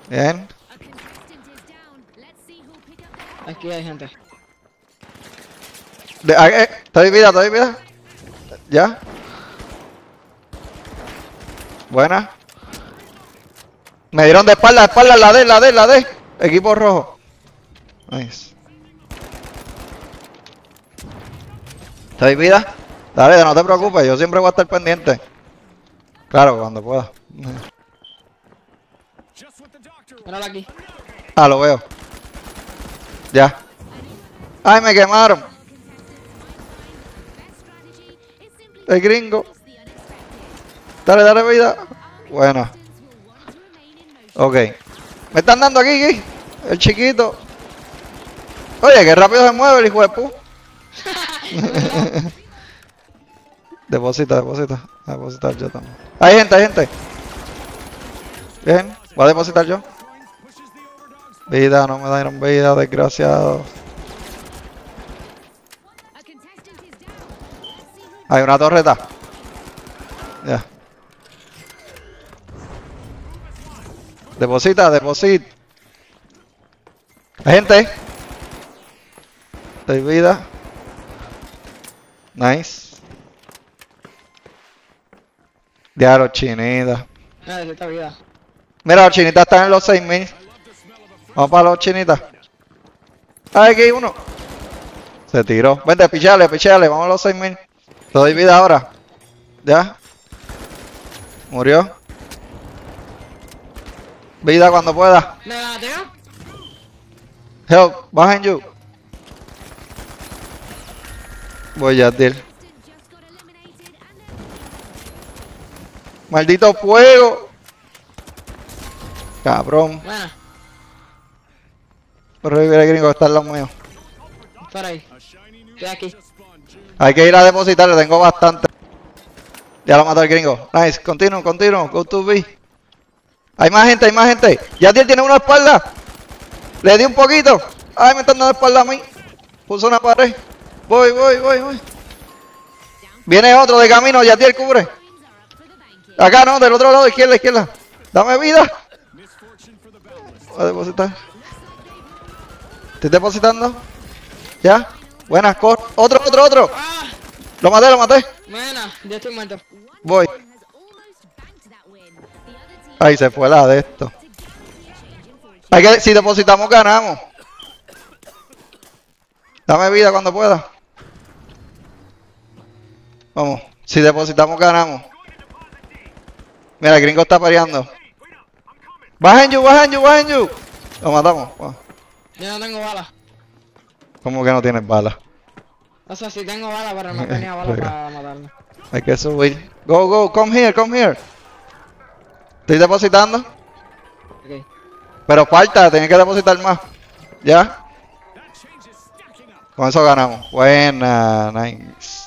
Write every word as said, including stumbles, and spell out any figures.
Bien. Aquí hay gente. De, ah, eh, ¿Estoy vida? ¿Estoy vida? ¿Ya? Buena. Me dieron de espalda, de espalda, la D, la D, la D. Equipo rojo. Nice. ¿Estoy vida? Dale, no te preocupes, yo siempre voy a estar pendiente. Claro, cuando pueda. Míralo aquí. Ah, lo veo. Ya. Ay, me quemaron. El gringo. Dale, dale vida. Buena. Ok. Me están dando aquí, aquí. El chiquito. Oye, qué rápido se mueve el hijo de pu. Deposita, deposita. Voy a depositar yo también. Hay gente, hay gente. Bien. Voy a depositar yo. Vida, no me dieron vida, desgraciado. Hay una torreta. Ya. Deposita, deposita. Hay gente. Doy vida. Nice. Ya los chinitas. Mira, de esta vida. Mira, los chinitas están en los seis mil. Vamos para los chinitas. Ah, aquí hay uno. Se tiró. Vente, pichale, pichale. Vamos a los seis mil. Te doy vida ahora. Ya. Murió. Vida cuando pueda. ¿Me la mateo? Help, behind you. Voy a dir. Maldito fuego. Cabrón. Buena. Por revivir el gringo que está al lado mío. Por ahí. Estoy aquí. Hay que ir a depositar, le tengo bastante. Ya lo mató el gringo. Nice, continuo, continuo. Go to B. Hay más gente, hay más gente. Yadier tiene una espalda. Le di un poquito. Ay, me están dando espalda a mí. Puso una pared. Voy, voy, voy, voy. Viene otro de camino, Yadier cubre. Acá no, del otro lado, izquierda, izquierda. Dame vida. Voy a depositar. Estoy depositando. Ya. Buenas, cor. Otro, otro, otro. ¡Ah! Lo maté, lo maté. Buena, ya estoy muerto. Voy. Ahí se fue la de esto. Hay que, si depositamos, ganamos. Dame vida cuando pueda. Vamos. Si depositamos, ganamos. Mira, el gringo está peleando. Bajen you, bajen you, bajen you. Lo matamos. Wow. Yo no tengo balas. ¿Cómo que no tienes balas? O sea, sí tengo balas, pero no tenía balas para matarlo. Hay que subir. Go, go, come here, come here. Estoy depositando. Ok. Pero falta, tenés que depositar más. ¿Ya? Con eso ganamos. Buena, nice.